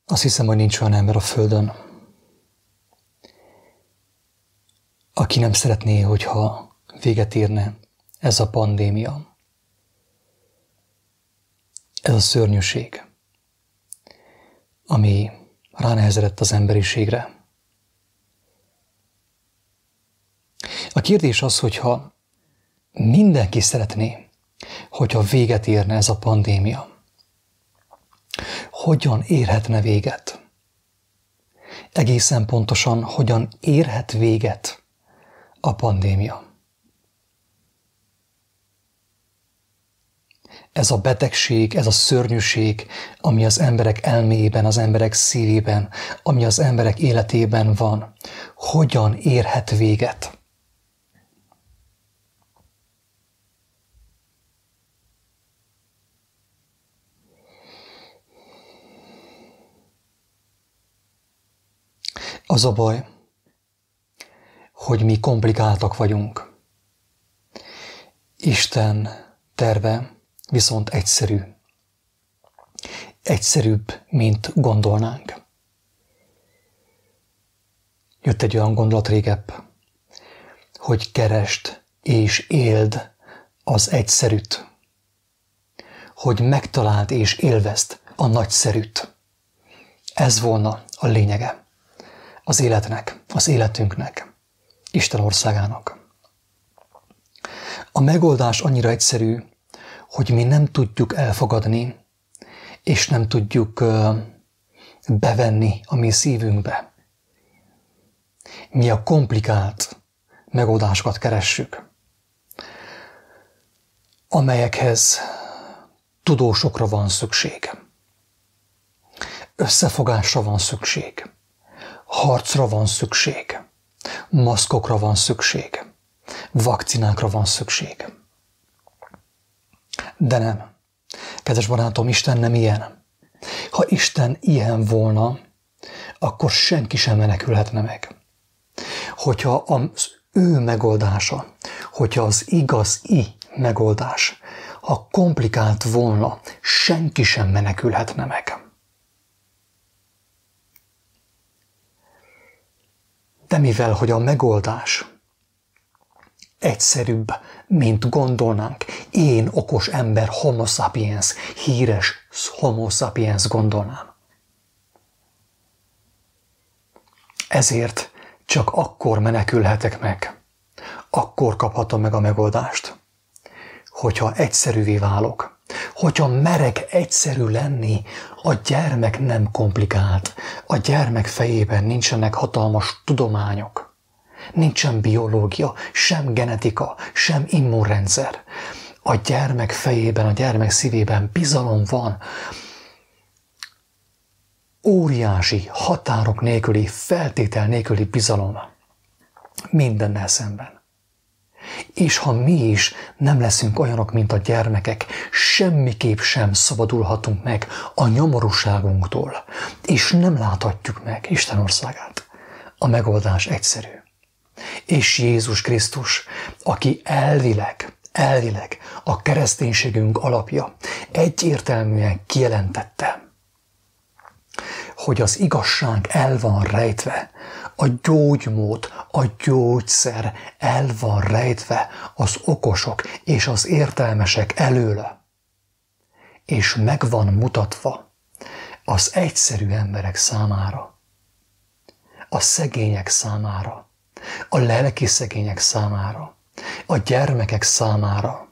Azt hiszem, hogy nincs olyan ember a Földön, aki nem szeretné, hogyha véget érne ez a pandémia, ez a szörnyűség, ami ránehezedett az emberiségre. A kérdés az, hogyha mindenki szeretné, hogyha véget érne ez a pandémia, hogyan érhetne véget? Egészen pontosan, hogyan érhet véget a pandémia? Ez a betegség, ez a szörnyűség, ami az emberek elméjében, az emberek szívében, ami az emberek életében van, hogyan érhet véget? Az a baj, hogy mi komplikáltak vagyunk. Isten terve viszont egyszerű. Egyszerűbb, mint gondolnánk. Jött egy olyan gondolat régebb, hogy keresd és éld az egyszerűt. Hogy megtaláld és élvezd a nagyszerűt. Ez volna a lényege az életnek, az életünknek, Isten országának. A megoldás annyira egyszerű, hogy mi nem tudjuk elfogadni, és nem tudjuk bevenni a mi szívünkbe. Mi a komplikált megoldásokat keressük, amelyekhez tudósokra van szükség, összefogásra van szükség, harcra van szükség, maszkokra van szükség, vakcinákra van szükség. De nem. Kedves barátom, Isten nem ilyen. Ha Isten ilyen volna, akkor senki sem menekülhetne meg. Hogyha az ő megoldása, hogyha az igazi megoldás, ha komplikált volna, senki sem menekülhetne meg. De mivel, hogy a megoldás egyszerűbb, mint gondolnánk, én okos ember, homo sapiens, híres homo sapiens gondolnám. Ezért csak akkor menekülhetek meg, akkor kaphatom meg a megoldást, hogyha egyszerűvé válok, hogyha merek egyszerű lenni, a gyermek nem komplikált, a gyermek fejében nincsenek hatalmas tudományok, nincsen biológia, sem genetika, sem immunrendszer. A gyermek fejében, a gyermek szívében bizalom van, óriási, határok nélküli, feltétel nélküli bizalom mindennel szemben. És ha mi is nem leszünk olyanok, mint a gyermekek, semmiképp sem szabadulhatunk meg a nyomorúságunktól, és nem láthatjuk meg Isten országát. A megoldás egyszerű. És Jézus Krisztus, aki elvileg a kereszténységünk alapja, egyértelműen kijelentette, hogy az igazság el van rejtve, a gyógymód, a gyógyszer el van rejtve az okosok és az értelmesek elől, és meg van mutatva az egyszerű emberek számára, a szegények számára, a lelki szegények számára, a gyermekek számára.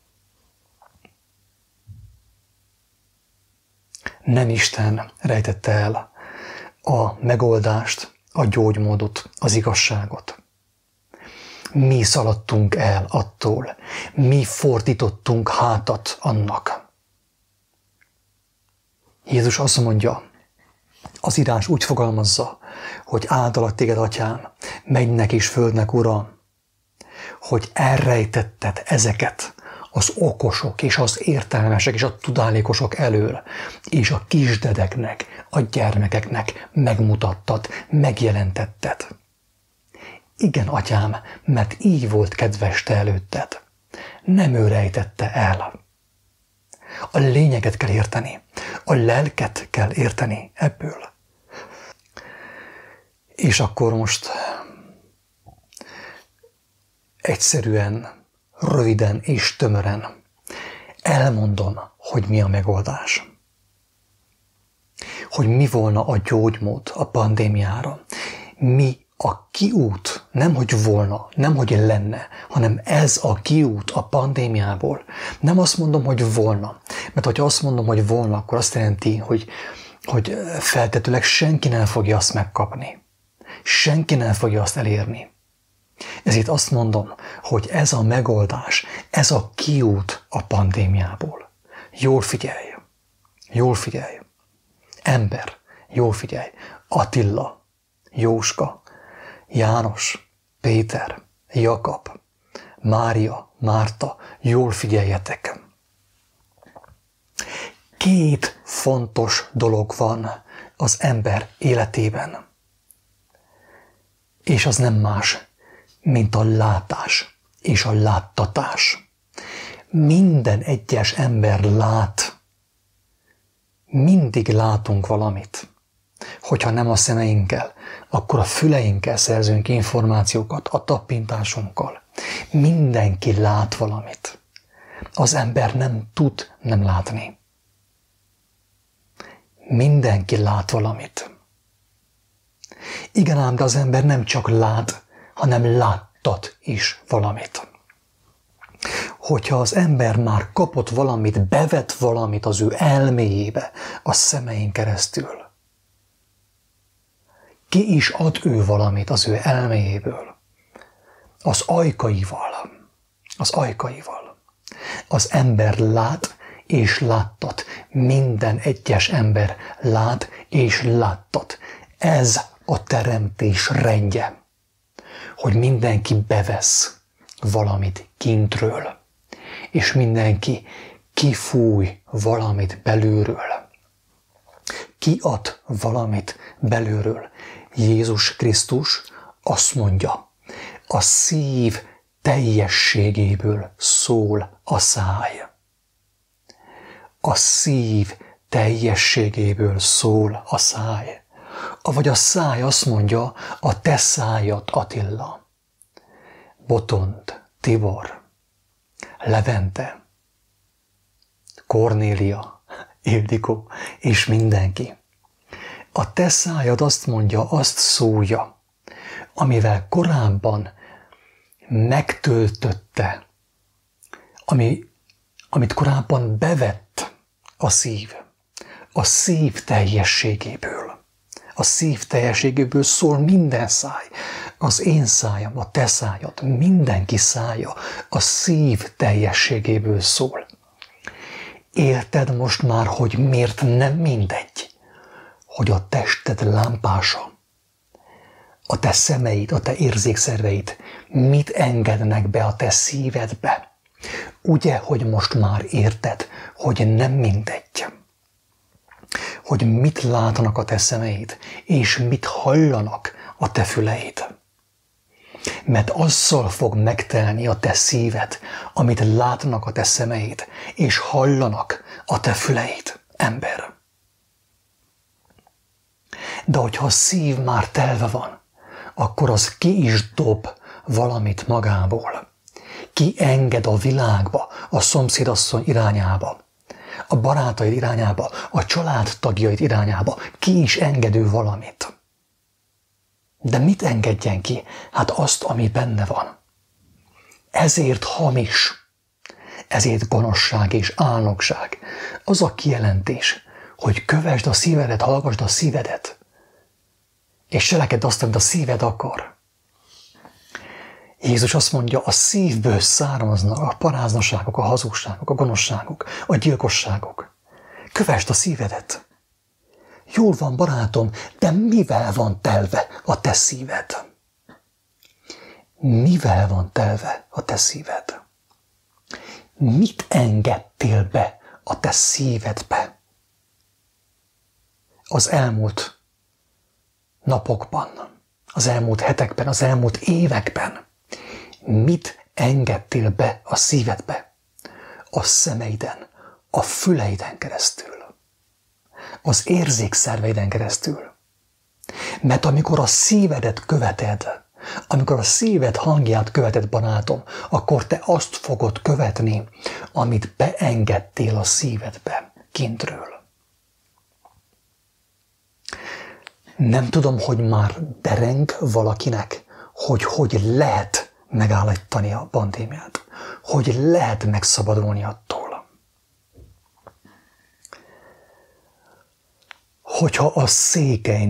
Nem Isten rejtette el a megoldást, a gyógymódot, az igazságot. Mi szaladtunk el attól, mi fordítottunk hátat annak. Jézus azt mondja, az írás úgy fogalmazza, hogy áldalak téged, Atyám, mennynek és földnek Ura, hogy elrejtetted ezeket az okosok és az értelmesek és a tudálékosok elől, és a kisdedeknek, a gyermekeknek megmutattad, megjelentetted. Igen, Atyám, mert így volt kedves te előtted. Nem ő rejtette el. A lényeget kell érteni. A lelket kell érteni ebből. És akkor most egyszerűen, röviden és tömören elmondom, hogy mi a megoldás. Hogy mi volna a gyógymód a pandémiára. Mi a kiút, nem hogy volna, nem hogy lenne, hanem ez a kiút a pandémiából. Nem azt mondom, hogy volna. Mert hogyha azt mondom, hogy volna, akkor azt jelenti, hogy feltetőleg senki nem fogja azt megkapni. Senki nem fogja azt elérni. Ezért azt mondom, hogy ez a megoldás, ez a kiút a pandémiából. Jól figyelj! Jól figyelj! Ember, jól figyelj! Attila, Jóska, János, Péter, Jakab, Mária, Márta, jól figyeljetek! 2 fontos dolog van az ember életében. És az nem más, mint a látás és a láttatás. Minden egyes ember lát. Mindig látunk valamit. Hogyha nem a szemeinkkel, akkor a füleinkkel szerzünk információkat, a tappintásunkkal. Mindenki lát valamit. Az ember nem tud nem látni. Mindenki lát valamit. Igen ám, de az ember nem csak lát, hanem láttat is valamit. Hogyha az ember már kapott valamit, bevett valamit az ő elméjébe, a szemein keresztül, ki is ad ő valamit az ő elméjéből? Az ajkaival. Az ajkaival. Az ember lát és láttat. Minden egyes ember lát és láttat. Ez a teremtés rendje, hogy mindenki bevesz valamit kintről, és mindenki kifúj valamit belülről. Kiad valamit belülről. Jézus Krisztus azt mondja, a szív teljességéből szól a száj. A szív teljességéből szól a száj. Avagy a száj azt mondja, a te szájad, Attila, Botond, Tibor, Levente, Kornélia, Ildikó és mindenki. A te szájad azt mondja, azt szólja, amivel korábban megtöltötte, amit korábban bevett a szív teljességéből. A szív teljességéből szól minden száj. Az én szájam, a te szájad, mindenki szája a szív teljességéből szól. Érted most már, hogy miért nem mindegy, hogy a tested lámpása, a te szemeid, a te érzékszerveid mit engednek be a te szívedbe? Ugye, hogy most már érted, hogy nem mindegy, hogy mit látnak a te szemeid, és mit hallanak a te füleid. Mert azzal fog megtelni a te szíved, amit látnak a te szemeid, és hallanak a te füleid, ember. De hogyha a szív már telve van, akkor az ki is dob valamit magából. Ki enged a világba, a szomszédasszony irányába, a barátaid irányába, a családtagjaid irányába. Ki is engedő valamit. De mit engedjen ki? Hát azt, ami benne van. Ezért hamis, ezért gonoszság és álnokság. Az a kijelentés, hogy kövesd a szívedet, hallgasd a szívedet, és cselekedj azt, amit a szíved akar. Jézus azt mondja, a szívből származnak a paráznaságok, a hazugságok, a gonoszságok, a gyilkosságok. Kövesd a szívedet. Jól van, barátom, de mivel van telve a te szíved? Mivel van telve a te szíved? Mit engedtél be a te szívedbe? Az elmúlt napokban, az elmúlt hetekben, az elmúlt években mit engedtél be a szívedbe? A szemeiden, a füleiden keresztül. az érzékszerveiden keresztül. Mert amikor a szívedet követed, amikor a szíved hangját követed, barátom, akkor te azt fogod követni, amit beengedtél a szívedbe kintről. Nem tudom, hogy már dereng valakinek, hogy lehet megállítani a pandémiát, hogy lehet megszabadulni attól. Hogyha a székely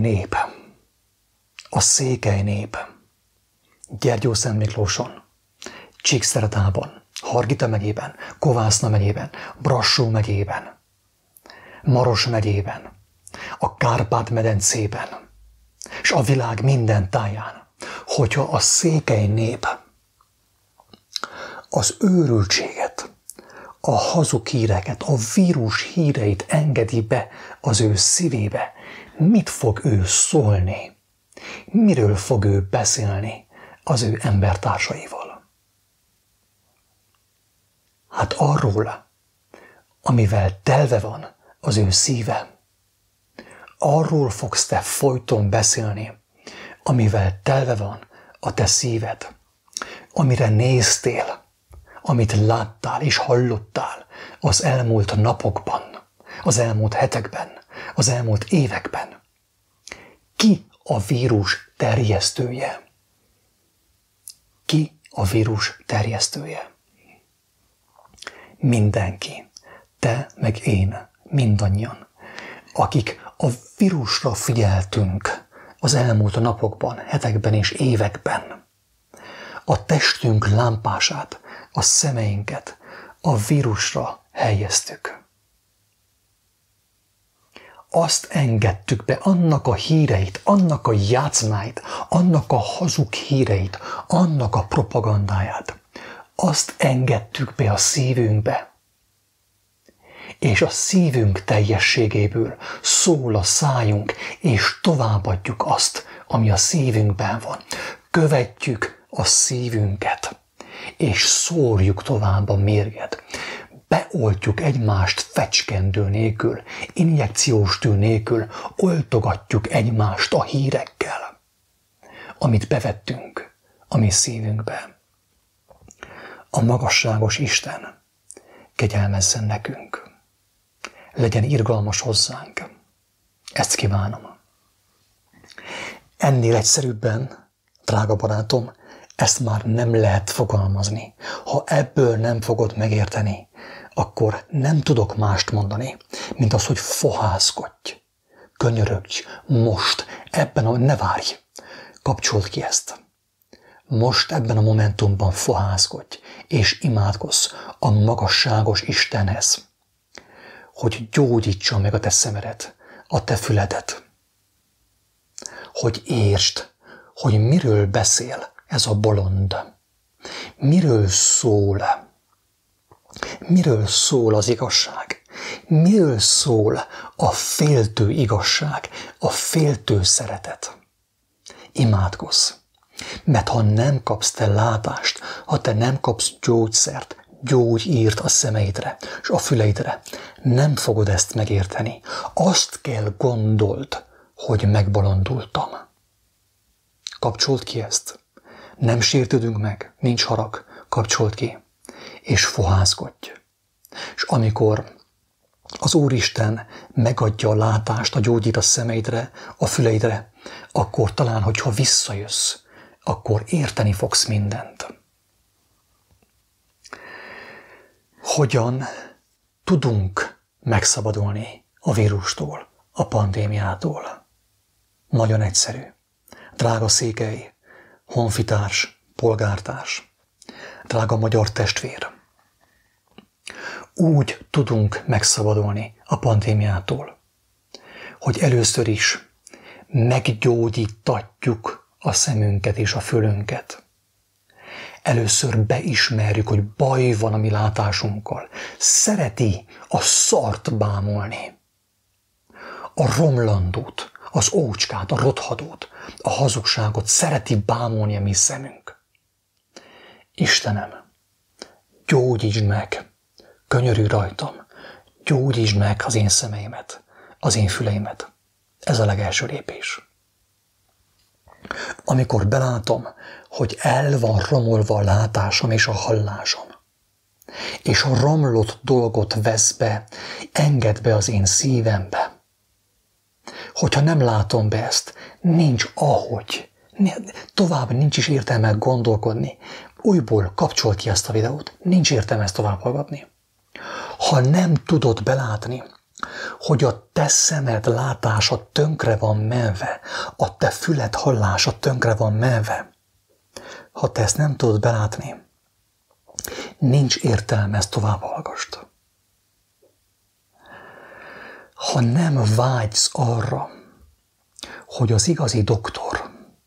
nép Gyergyószentmiklóson, Csíkszeredában, Hargita megyében, Kovászna megyében, Brassó megyében, Maros megyében, a Kárpát-medencében, és a világ minden táján, hogyha a székely nép az őrültséget, a hazug híreket, a vírus híreit engedi be az ő szívébe, mit fog ő szólni? Miről fog ő beszélni az ő embertársaival? Hát arról, amivel telve van az ő szíve. Arról fogsz te folyton beszélni, amivel telve van a te szíved, amire néztél, amit láttál és hallottál az elmúlt napokban, az elmúlt hetekben, az elmúlt években. Ki a vírus terjesztője? Ki a vírus terjesztője? Mindenki, te meg én, mindannyian, akik a vírusra figyeltünk az elmúlt napokban, hetekben és években. A testünk lámpását, a szemeinket a vírusra helyeztük. Azt engedtük be, annak a híreit, annak a játszmáit, annak a hazug híreit, annak a propagandáját. Azt engedtük be a szívünkbe. És a szívünk teljességéből szól a szájunk, és továbbadjuk azt, ami a szívünkben van. Követjük a szívünket, és szórjuk tovább a mérget. Beoltjuk egymást fecskendő nélkül, injekciós tű nélkül, oltogatjuk egymást a hírekkel, amit bevettünk a mi szívünkbe. A magasságos Isten kegyelmezzen nekünk. Legyen irgalmas hozzánk. Ezt kívánom. Ennél egyszerűbben, drága barátom, ezt már nem lehet fogalmazni. Ha ebből nem fogod megérteni, akkor nem tudok mást mondani, mint az, hogy fohászkodj, könyörögj, most, ne várj, kapcsold ki ezt. Most ebben a momentumban fohászkodj, és imádkozz a magasságos Istenhez, hogy gyógyítsa meg a te szemedet, a te füledet, hogy értsd, hogy miről beszél ez a bolond, miről szól az igazság, miről szól a féltő igazság, a féltő szeretet. Imádkozz, mert ha nem kapsz te látást, ha te nem kapsz gyógyszert, gyógyírt a szemeidre és a füleidre, nem fogod ezt megérteni. Azt kell gondold, hogy megbolondultam. Kapcsold ki ezt. Nem sértődünk meg, nincs harag, kapcsold ki, és fohászkodj. És amikor az Úristen megadja a látást, a gyógyít a szemeidre, a füleidre, akkor talán, hogyha visszajössz, akkor érteni fogsz mindent. Hogyan tudunk megszabadulni a vírustól, a pandémiától? Nagyon egyszerű. Drága székely, honfitárs, polgártárs, drága magyar testvér. Úgy tudunk megszabadulni a pandémiától, hogy először is meggyógyítatjuk a szemünket és a fülünket. Először beismerjük, hogy baj van a mi látásunkkal. Szereti a szart bámulni, a romlandót, az ócskát, a rothadót, a hazugságot szereti bámulni a mi szemünk. Istenem, gyógyítsd meg, könyörülj rajtam, gyógyítsd meg az én szemeimet, az én füleimet. Ez a legelső lépés. Amikor belátom, hogy el van romolva a látásom és a hallásom, és a romlott dolgot vesz be, enged be az én szívembe. Hogyha nem látom be ezt, nincs ahogy. Tovább nincs is értelme gondolkodni. Újból kapcsol ki ezt a videót. Nincs értelme ezt tovább hallgatni. Ha nem tudod belátni, hogy a te szemed látása tönkre van menve, a te füled hallása tönkre van menve, ha te ezt nem tudod belátni, nincs értelme ezt tovább hallgasd. Ha nem vágysz arra, hogy az igazi doktor,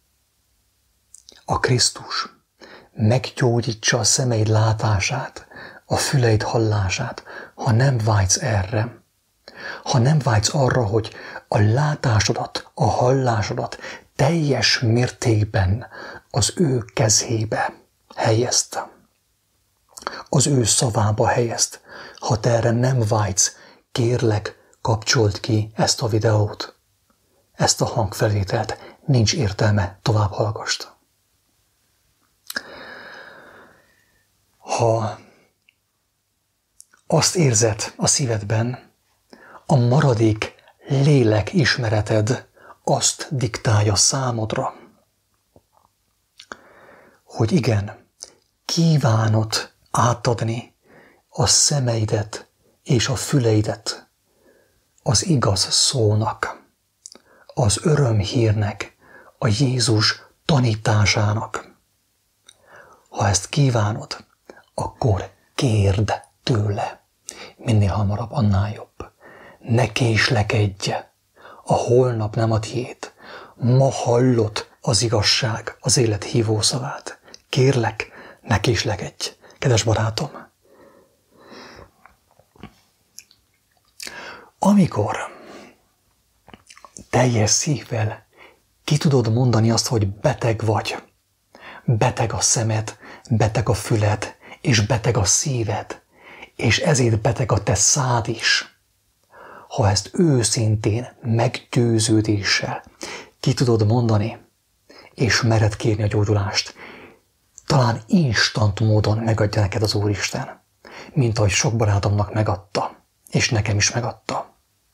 a Krisztus meggyógyítsa a szemeid látását, a füleid hallását, ha nem vágysz erre, ha nem vágysz arra, hogy a látásodat, a hallásodat teljes mértékben az ő kezébe helyezte, az ő szavába helyezt, ha te erre nem vágysz, kérlek, kapcsold ki ezt a videót, ezt a hangfelvételt, nincs értelme, tovább hallgasd. Ha azt érzed a szívedben, a maradék lélek ismereted azt diktálja számodra, hogy igen, kívánod átadni a szemeidet és a füleidet az igaz szónak, az örömhírnek, a Jézus tanításának. Ha ezt kívánod, akkor kérd tőle. Minél hamarabb, annál jobb. Ne késlekedj. A holnap nem a tiéd. Ma hallod az igazság, az élet hívószavát. Kérlek, ne késlekedj, kedves barátom. Amikor teljes szívvel ki tudod mondani azt, hogy beteg vagy, beteg a szemed, beteg a füled, és beteg a szíved, és ezért beteg a te szád is. Ha ezt őszintén, meggyőződéssel ki tudod mondani, és mered kérni a gyógyulást, talán instant módon megadja neked az Úristen, mint ahogy sok barátomnak megadta, és nekem is megadta.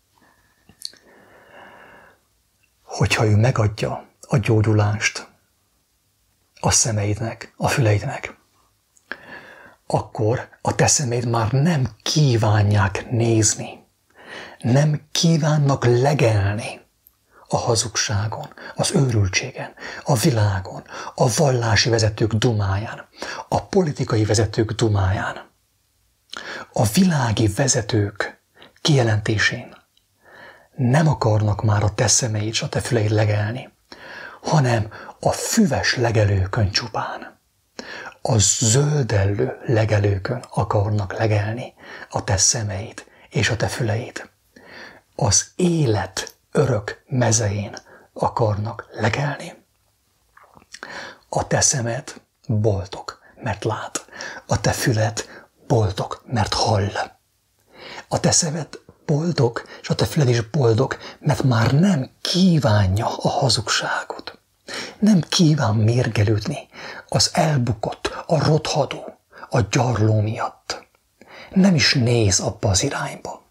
Hogyha ő megadja a gyógyulást a szemeidnek, a füleidnek, akkor a te szemeid már nem kívánják nézni, nem kívánnak legelni a hazugságon, az őrültségen, a világon, a vallási vezetők dumáján, a politikai vezetők dumáján, a világi vezetők kijelentésén. Nem akarnak már a te szemeid és a te füleid legelni, hanem a füves legelőkön csupán, a zöldellő legelőkön akarnak legelni a te szemeid és a te füleid. Az élet örök mezején akarnak legelni. A te szemed boldog, mert lát. A te füled boldog, mert hall. A te szemed boldog, és a te füled is boldog, mert már nem kívánja a hazugságot. Nem kíván mérgelődni az elbukott, a rothadó, a gyarló miatt. Nem is néz abba az irányba,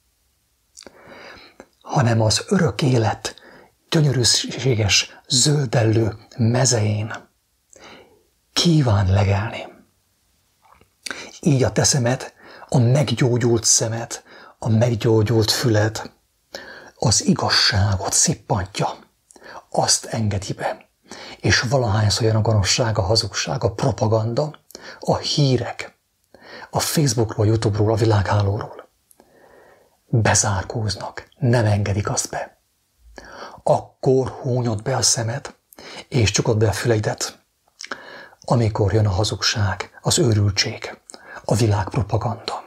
hanem az örök élet gyönyörűséges, zöldellő mezején kíván legelni. Így a te szemed, a meggyógyult szemed, a meggyógyult füled az igazságot szippantja, azt engedi be, és valahányszor jön a gonoszság, a hazugság, a propaganda, a hírek, a Facebookról, YouTube-ról, a világhálóról bezárkóznak, nem engedik azt be. Akkor húnyod be a szemed, és csukod be a füleidet, amikor jön a hazugság, az őrültség, a világpropaganda.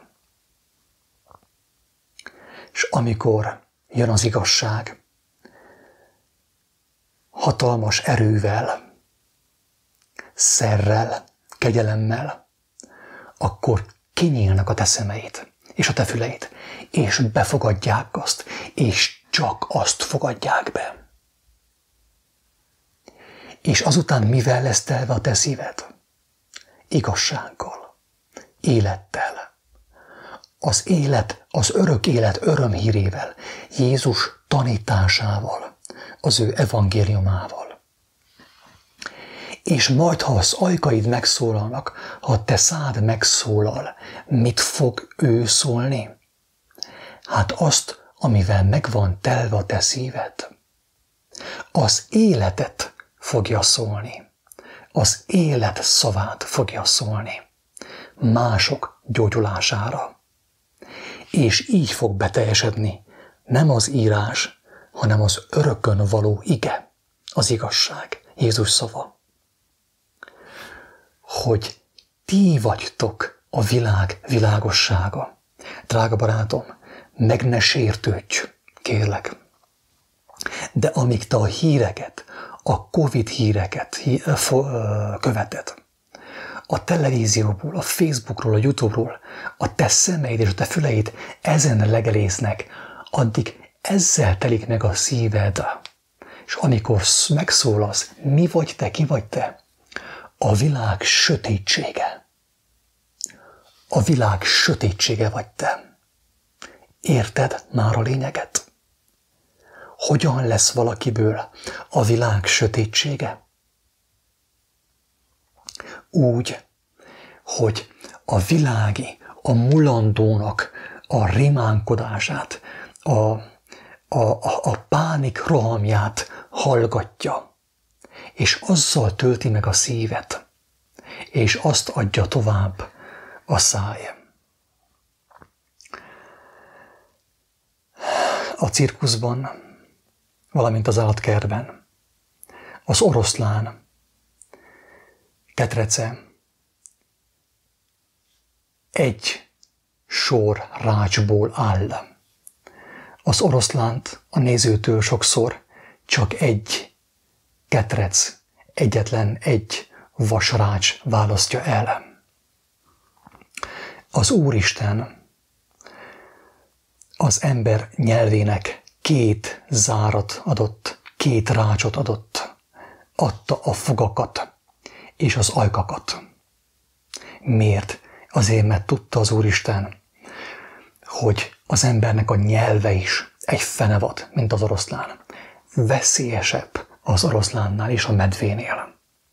És amikor jön az igazság, hatalmas erővel, szerrel, kegyelemmel, akkor kinyílnak a te szemeid és a te füleid, és befogadják azt, és csak azt fogadják be. És azután mivel lesz telve a te szíved? Igazsággal, élettel. Az élet, az örök élet örömhírével, Jézus tanításával, az ő evangéliumával. És majd, ha az ajkaid megszólalnak, ha a te szád megszólal, mit fog ő szólni? Hát azt, amivel meg van telve a te szíved. Az életet fogja szólni. Az élet szavát fogja szólni. Mások gyógyulására. És így fog beteljesedni nem az írás, hanem az örökön való ige, az igazság, Jézus szava. Hogy ti vagytok a világ világossága. Drága barátom, meg ne sértődj, kérlek. De amíg te a híreket, a Covid híreket követed, a televízióból, a Facebookról, a YouTube-ról, a te szemeid és a te füleid ezen legelésznek, addig ezzel telik meg a szíved. És amikor megszólalsz, mi vagy te, ki vagy te? A világ sötétsége. A világ sötétsége vagy te. Érted már a lényeget? Hogyan lesz valakiből a világ sötétsége? Úgy, hogy a világi, a mulandónak a rimánkodását, a pánik rohamját hallgatja, és azzal tölti meg a szívet, és azt adja tovább a száj. A cirkuszban, valamint az állatkertben, az oroszlán ketrece egy sor rácsból áll. Az oroszlánt a nézőtől sokszor csak egy ketrec, egyetlen egy vasrács választja el. Az Úristen az ember nyelvének két zárat adott, két rácsot adott. Adta a fogakat és az ajkakat. Miért? Azért, mert tudta az Úristen, hogy az embernek a nyelve is egy fenevad, mint az oroszlán. Veszélyesebb az oroszlánnál és a medvénél.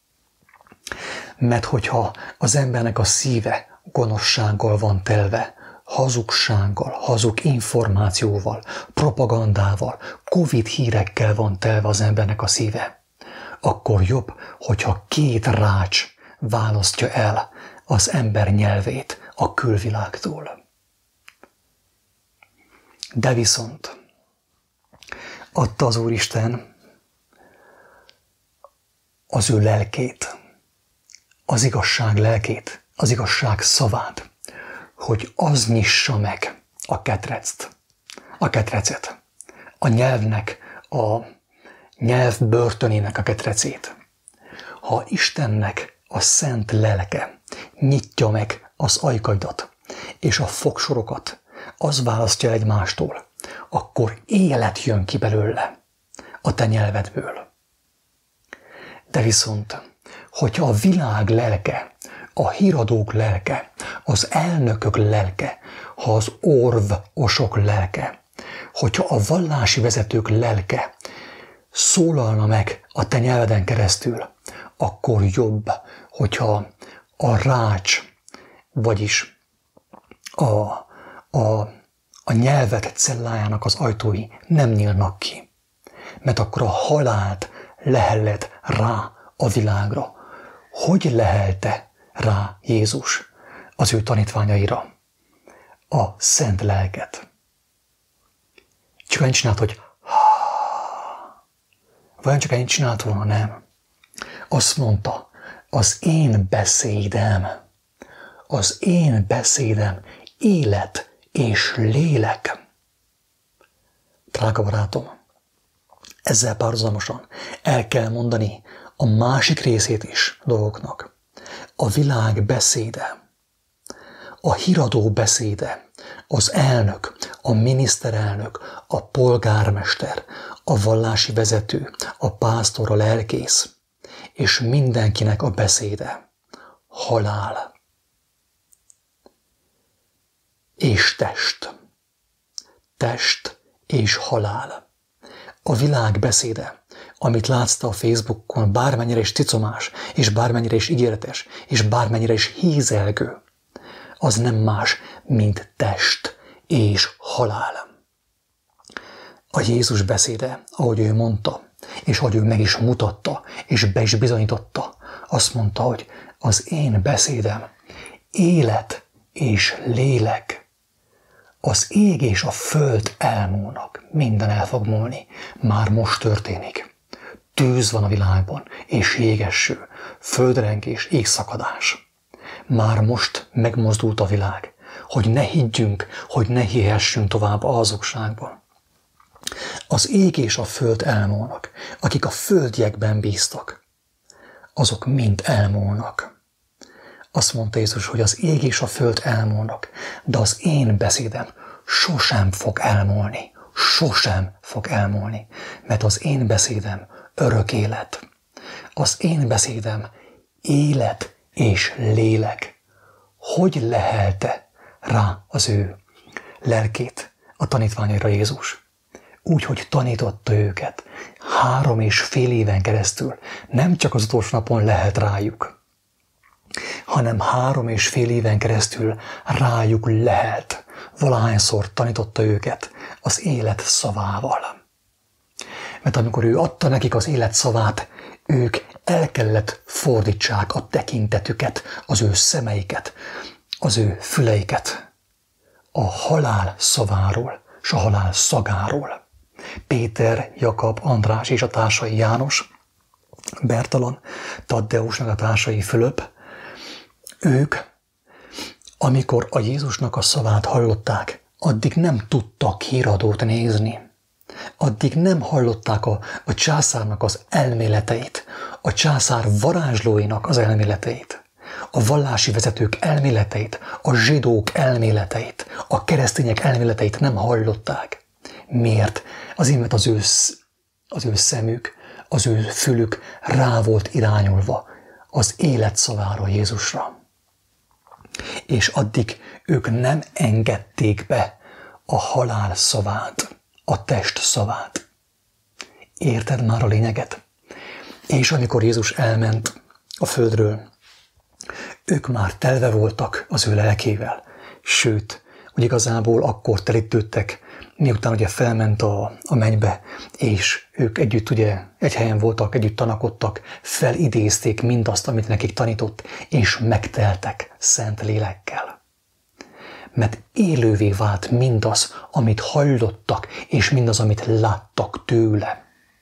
Mert hogyha az embernek a szíve gonoszsággal van telve, hazugsággal, hazug információval, propagandával, Covid hírekkel van telve az embernek a szíve, akkor jobb, hogyha két rács választja el az ember nyelvét a külvilágtól. De viszont adta az Úristen az ő lelkét, az igazság lelkét, az igazság szavát, hogy az nyissa meg a ketrecet, a nyelvnek, a nyelv börtönének a ketrecét. Ha Istennek a szent lelke nyitja meg az ajkaidat és a fogsorokat, az választja egymástól, akkor élet jön ki belőle a te nyelvedből. De viszont, hogyha a világ lelke, a híradók lelke, az elnökök lelke, ha az orvosok lelke, hogyha a vallási vezetők lelke szólalna meg a te nyelveden keresztül, akkor jobb, hogyha a rács, vagyis a nyelved cellájának az ajtói nem nyílnak ki. Mert akkor a halált lehelled rá a világra. Hogy lehelte rá Jézus az ő tanítványaira a szent lelket? Csak ennyit csinált, hogy vajon csak ennyit csinált volna? Nem. Azt mondta, az én beszédem élet és lélek. Drága barátom, ezzel párhuzamosan el kell mondani a másik részét is dolgoknak. A világ beszéde, a híradó beszéde, Az elnök, a miniszterelnök, a polgármester, a vallási vezető, a pásztor, a lelkész, és mindenkinek a beszéde halál és test. Test és halál. A világ beszéde, amit látsz a Facebookon, bármennyire is cicomás, és bármennyire is ígéretes, és bármennyire is hízelgő, az nem más, mint test és halál. A Jézus beszéde, ahogy ő mondta, és ahogy ő meg is mutatta, és be is bizonyította, azt mondta, hogy az én beszédem élet és lélek. Az ég és a föld elmúlnak, minden el fog múlni, már most történik. Tűz van a világban, és jégeső, földrengés, égszakadás. Már most megmozdult a világ, hogy ne higgyünk, hogy ne hihessünk tovább a hazugságban. Az ég és a föld elmúlnak, akik a földjekben bíztak, azok mind elmúlnak. Azt mondta Jézus, hogy az ég és a föld elmúlnak, de az én beszédem sosem fog elmúlni. Sosem fog elmúlni, mert az én beszédem örök élet. Az én beszédem élet és lélek. Hogy lehelte rá az ő lelkét a tanítványaira Jézus? Úgy, hogy tanította őket 3,5 éven keresztül. Nem csak az utolsó napon lehet rájuk, hanem 3,5 éven keresztül rájuk lehet. Valahányszor tanította őket az élet szavával. Mert amikor ő adta nekik az élet szavát, ők el kellett fordítsák a tekintetüket, az ő szemeiket, az ő füleiket a halál szaváról és a halál szagáról. Péter, Jakab, András és a társai János, Bertalan, Taddeusnak a társai Fülöp, ők, amikor a Jézusnak a szavát hallották, addig nem tudtak híradót nézni. Addig nem hallották a császárnak az elméleteit, a császár varázslóinak az elméleteit, a vallási vezetők elméleteit, a zsidók elméleteit, a keresztények elméleteit nem hallották. Miért? Azért, mert az ő szemük, az ő fülük rá volt irányulva az élet szavára, Jézusra. És addig ők nem engedték be a halál szavát, a test szavát. Érted már a lényeget? És amikor Jézus elment a földről, ők már telve voltak az ő lelkével, sőt, hogy igazából akkor telítődtek, miután ugye felment a mennybe, és ők együtt ugye egy helyen voltak, együtt tanakodtak, felidézték mindazt, amit nekik tanított, és megteltek szent lélekkel. Mert élővé vált mindaz, amit hallottak, és mindaz, amit láttak tőle.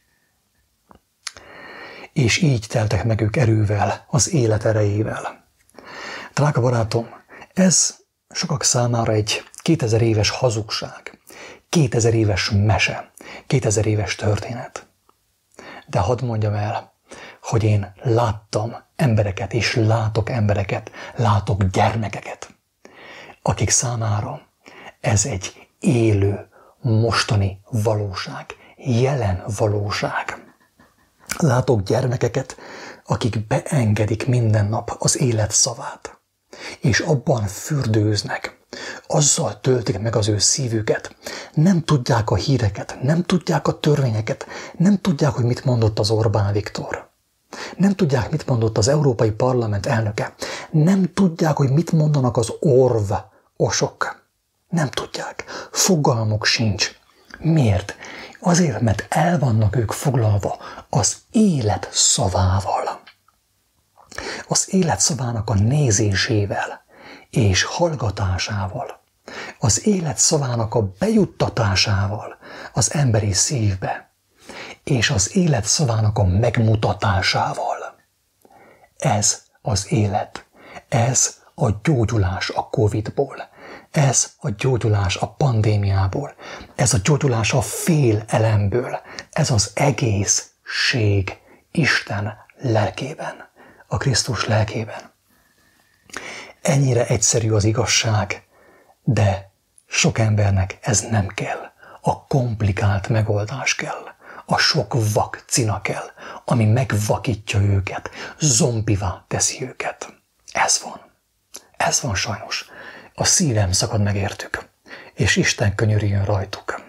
És így teltek meg ők erővel, az élet erejével. Drága barátom, ez sokak számára egy 2000 éves hazugság, 2000 éves mese, 2000 éves történet. De hadd mondjam el, hogy én láttam embereket, és látok embereket, látok gyermekeket, akik számára ez egy élő, mostani valóság, jelen valóság. Látok gyermekeket, akik beengedik minden nap az élet szavát, és abban fürdőznek, azzal töltik meg az ő szívüket. Nem tudják a híreket, nem tudják a törvényeket, nem tudják, hogy mit mondott az Orbán Viktor. Nem tudják, mit mondott az Európai Parlament elnöke. Nem tudják, hogy mit mondanak az orvosok. Nem tudják. Fogalmuk sincs. Miért? Azért, mert el vannak ők foglalva az élet szavával. Az élet szavának a nézésével és hallgatásával. Az élet szavának a bejuttatásával az emberi szívbe. És az élet szavának a megmutatásával. Ez az élet. Ez a gyógyulás a Covid-ból. Ez a gyógyulás a pandémiából. Ez a gyógyulás a félelemből. Ez az egészség Isten lelkében, a Krisztus lelkében. Ennyire egyszerű az igazság, de Sok embernek ez nem kell. A komplikált megoldás kell. A sok vakcina kell, ami megvakítja őket, zombivá teszi őket. Ez van. Ez van sajnos. A szívem szakad meg értük, és Isten könyörüljön rajtuk.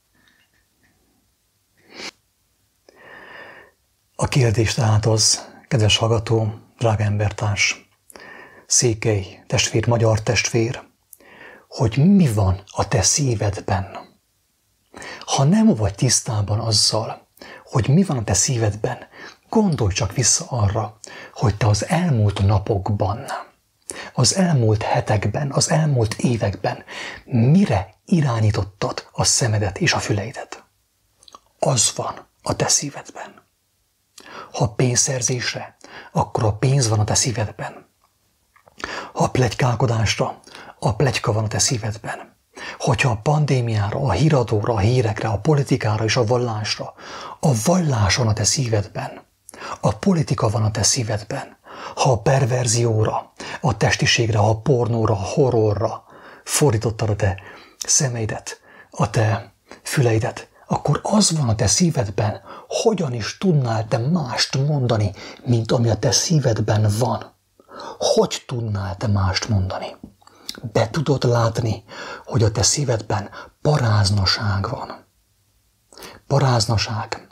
A kérdés tehát az, kedves hallgató, drága embertárs, székely testvér, magyar testvér, hogy mi van a te szívedben. Ha nem vagy tisztában azzal, hogy mi van a te szívedben, gondolj csak vissza arra, hogy te az elmúlt napokban, az elmúlt hetekben, az elmúlt években mire irányítottad a szemedet és a füleidet. Az van a te szívedben. Ha pénzszerzésre, akkor a pénz van a te szívedben. Ha pletykálkodásra, a pletyka van a te szívedben. Hogyha a pandémiára, a híradóra, a hírekre, a politikára és a vallásra, a vallás van a te szívedben, a politika van a te szívedben, ha a perverzióra, a testiségre, a pornóra, a horrorra fordítottad a te szemeidet, a te füleidet, akkor az van a te szívedben, hogyan is tudnál te mást mondani, mint ami a te szívedben van. Hogy tudnál te mást mondani? Be tudod látni, hogy a te szívedben paráznaság van. Paráznaság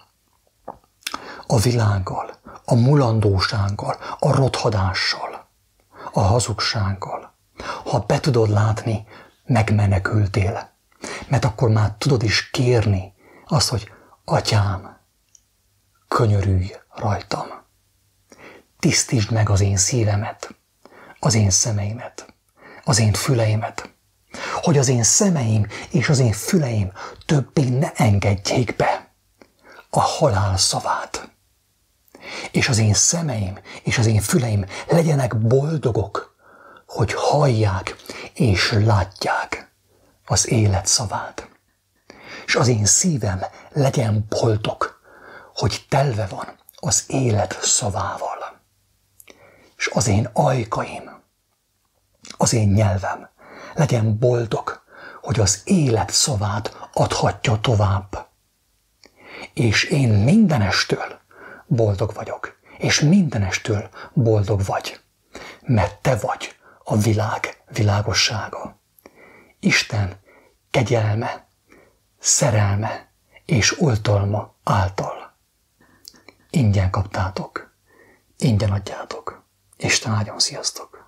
a világgal, a mulandósággal, a rothadással, a hazugsággal. Ha be tudod látni, megmenekültél. Mert akkor már tudod is kérni azt, hogy Atyám, könyörülj rajtam. Tisztítsd meg az én szívemet, az én szemeimet, az én füleimet, hogy az én szemeim és az én füleim többé ne engedjék be a halál szavát. És az én szemeim és az én füleim legyenek boldogok, hogy hallják és látják az élet szavát. És az én szívem legyen boldog, hogy telve van az élet szavával. És az én ajkaim, az én nyelvem legyen boldog, hogy az élet szavát adhatja tovább. És én mindenestől boldog vagyok, és mindenestől boldog vagy, mert te vagy a világ világossága. Isten kegyelme, szerelme és oltalma által. Ingyen kaptátok, ingyen adjátok. Isten áldjon, sziasztok!